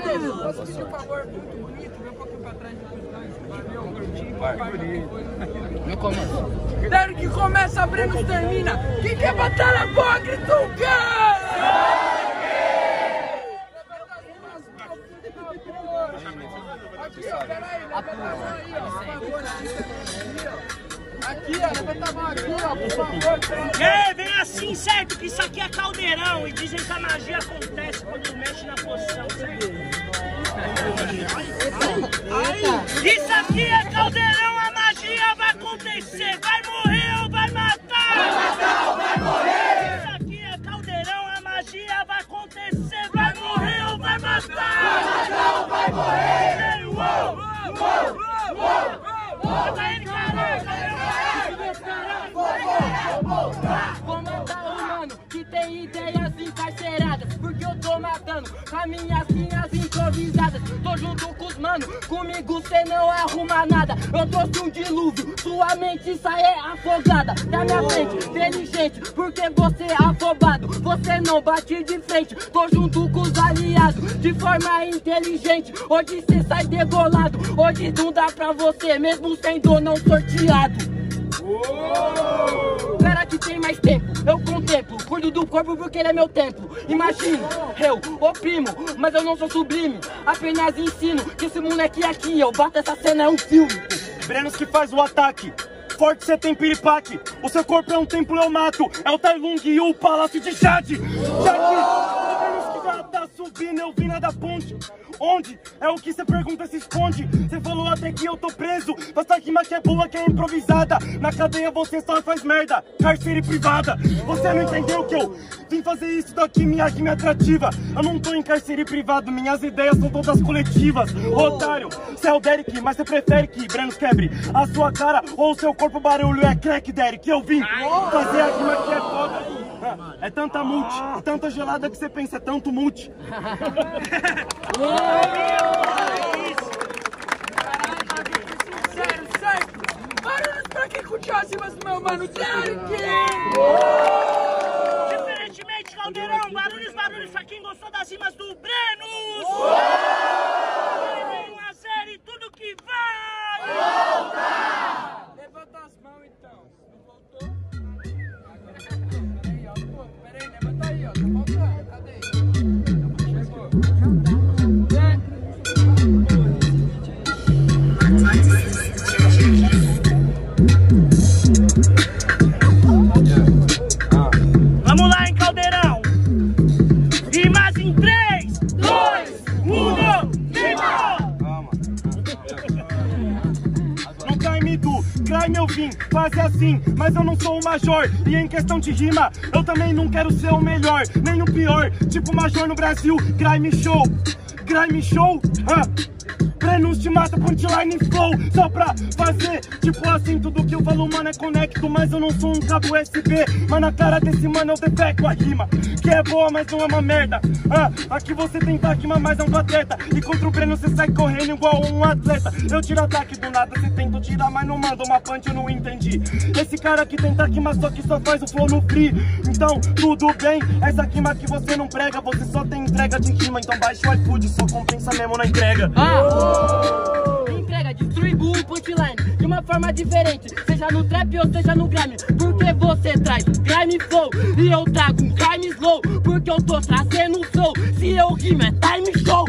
Posso pedir um favor muito bonito? Vem um pouquinho pra trás dos dois. Valeu, gordinho. Não começa. Derek começa, Brenos termina. Quem quer batalha boa, grita um Aqui, ó, peraí, levanta a mão aí, ó, por favor. Aqui, ó, levanta a mão aqui, ó, por favor. Vem assim, certo? Que isso aqui é caldeirão e dizem que a magia acontece quando mexe na poção, certo? Isso aqui é caldeirão, a magia vai acontecer. Vai morrer ou vai matar? Vai matar ou vai morrer? Isso aqui é caldeirão, a magia vai acontecer. Vai morrer ou vai matar? Vai matar ou vai morrer? Bota ele, Vou matar o mano que tem ideias encarceradas, porque eu tô matando com as minhas linhas improvisadas. Tô junto com os mano, comigo cê não arruma nada. Eu trouxe um dilúvio, sua mente sai afogada. Na minha frente, inteligente, porque você é afobado. Você não bate de frente, tô junto com os aliados, de forma inteligente. Hoje cê sai degolado, hoje não dá pra você, mesmo sendo não sorteado. Espera que tem mais tempo, eu contemplo, cuido do corpo porque ele é meu templo. Imagino, eu oprimo, mas eu não sou sublime. Apenas ensino que esse moleque aqui, eu bato essa cena, é um filme. Brenos que faz o ataque, forte cê tem piripaque. O seu corpo é um templo, eu mato. É o Tai Lung e o Palácio de Jade. Brenos que já tá subindo, eu vim lá da ponte. Onde? É o que cê pergunta, se esconde. Cê falou até que eu tô preso, mas a rima que é boa, que é improvisada. Na cadeia você só faz merda, cárcere privada. Você não entendeu que eu vim fazer isso daqui, minha rima é atrativa. Eu não tô em cárcere privado, minhas ideias são todas coletivas. Otário, cê é o Derek, mas cê prefere que Brenos quebre a sua cara ou o seu corpo barulho é crack, Derek. Eu vim fazer a rima que é foda. É tanta multi, tanta gelada que você pensa, é tanto multi. Sério, certo? Barulhos pra quem curtiu as rimas do meu mano Derek! Diferentemente, caldeirão, barulhos pra quem gostou das rimas do Brenos! 1 a 0 e tudo que vai! Volta! Levanta as mãos então. Não voltou? Peraí, ó, pô, peraí, levanta aí, ó. Tá faltando, cadê? Vamos lá, hein, caldeirão! Rimas em 3, 2, 1, rima! No time do crime eu vim, quase assim, mas eu não sou o major. E em questão de rima, eu também não quero ser o melhor, nem o pior. Tipo major no Brasil, crime show. Crime show? Brenos te mata, punchline e flow. Só pra fazer, tipo assim, tudo que eu falo, mano, é conecto. Mas eu não sou um cabo USB. Mas na cara desse mano eu defeco a rima, que é boa, mas não é uma merda. Aqui você tenta rimar, mas é um pateta. E contra o Breno você sai correndo igual um atleta. Eu tiro ataque do nada, você tenta tirar, mas não manda uma punch, eu não entendi. Esse cara aqui tenta rimar, só que só faz o flow no free. Então, tudo bem, essa rima que você não prega, você só tem entrega de rima. Então baixa o iFood, só compensa mesmo na entrega. Entrega, distribui o punchline de uma forma diferente, seja no trap ou seja no grime. Porque você traz grime flow e eu trago um crime slow, porque eu tô trazendo flow. Se eu rimo é time show.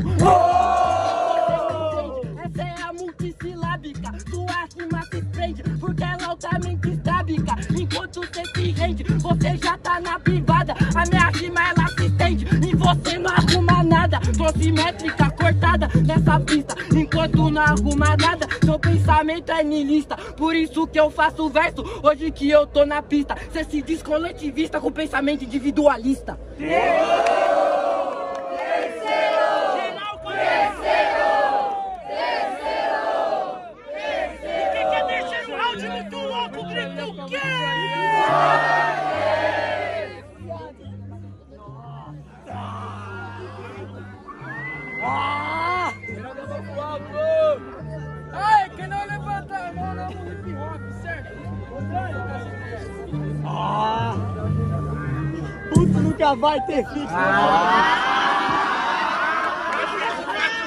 Essa é a multissilábica, sua rima se prende, porque ela é altamente estábica. Enquanto você se rende, você já tá na privada. A minha rima ela se estende e você não arruma nada. Trouxe métrica cortada nessa pista, enquanto não arruma nada. Seu pensamento é niilista, por isso que eu faço verso. Hoje que eu tô na pista, cê se diz coletivista com pensamento individualista. Quem quer deixar um áudio muito louco, grita o quê? Ai, quem não levanta a mão não é um hip hop, certo? Puto nunca vai ter fit.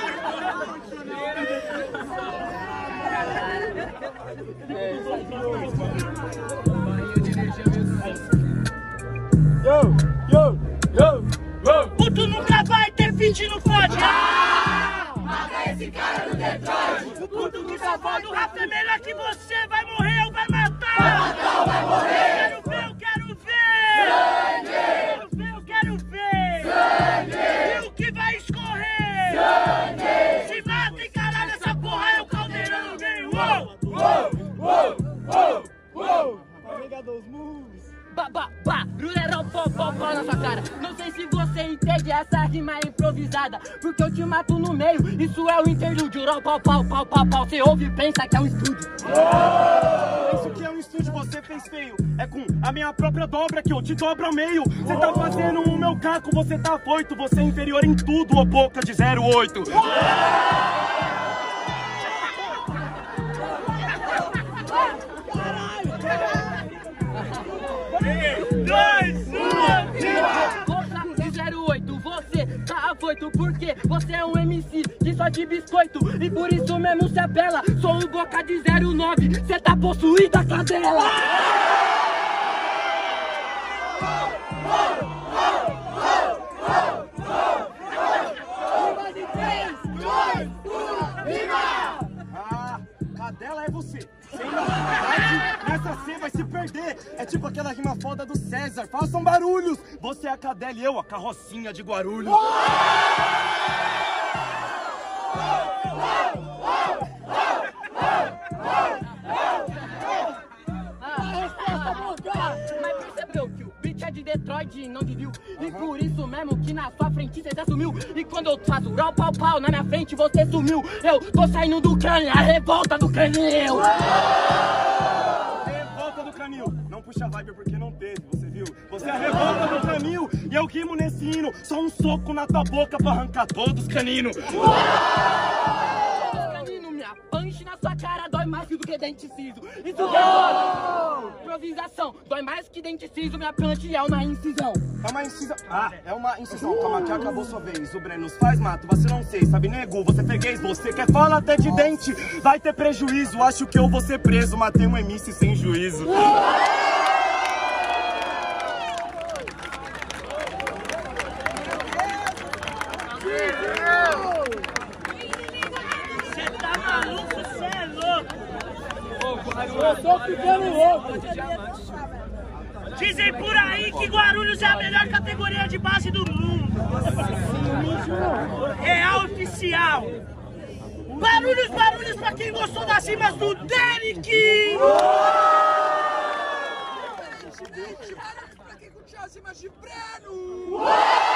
Puto nunca vai ter feat no fode. Mata esse cara do Detroit. O puto nunca vai. O rap é melhor que você. Vai morrer ou vai matar? Vai matar ou vai morrer? Eu quero ver. Sangue! Eu quero ver. Sangue! E o que vai escorrer? Sangue! Se mata e caralho, essa porra é o caldeirão, vem. Uou! Barulherão, pó na sua cara. Não sei se você entende essa rima improvisada, porque eu te mato no meio, isso é o interlúdio. Pau, você ouve e pensa que é um estúdio. Isso que é um estúdio, você fez feio. É com a minha própria dobra que eu te dobro ao meio. Você tá fazendo o meu caco, você tá afoito. Você é inferior em tudo, ô boca de 08. Você tá afoito porque você é um MC que só de biscoito e por isso mesmo se apela. Sou o boca de 09, cê tá possuído a cadela. Cadela é você. Sem maldade, nessa C vai se perder. É tipo aquela rima foda do César. Façam barulhos. Você é a cadela e eu a carrocinha de Guarulhos. Mas percebeu que o beat é de Detroit e não de Rio. E por isso mesmo que na sua frente você sumiu. E quando eu faço pau na minha frente você sumiu. Eu tô saindo do crânio, a revolta do canil. Revolta do canil. Não puxa vibe porque não teve, você viu? Você é a revolta do canil e eu rimo nesse hino. Só um soco na tua boca pra arrancar todos os caninos. Minha punch na sua cara dói mais do que dente ciso. Isso que é foda. Improvisação, dói mais que dente ciso. Minha punch é uma incisão. É uma incisão. É uma incisão. Calma que acabou sua vez. O Breno faz mato, você não sei. Sabe, nego, você freguês. Você quer falar até de dente. Vai ter prejuízo. Acho que eu vou ser preso. Matei um MC sem juízo. Você tá maluco, você é louco. Eu tô ficando louco. Dizem por aí que Guarulhos é a melhor categoria de base do mundo. Real oficial. Barulhos pra quem gostou das rimas do Derek. Pra quem curtiu as rimas de Breno.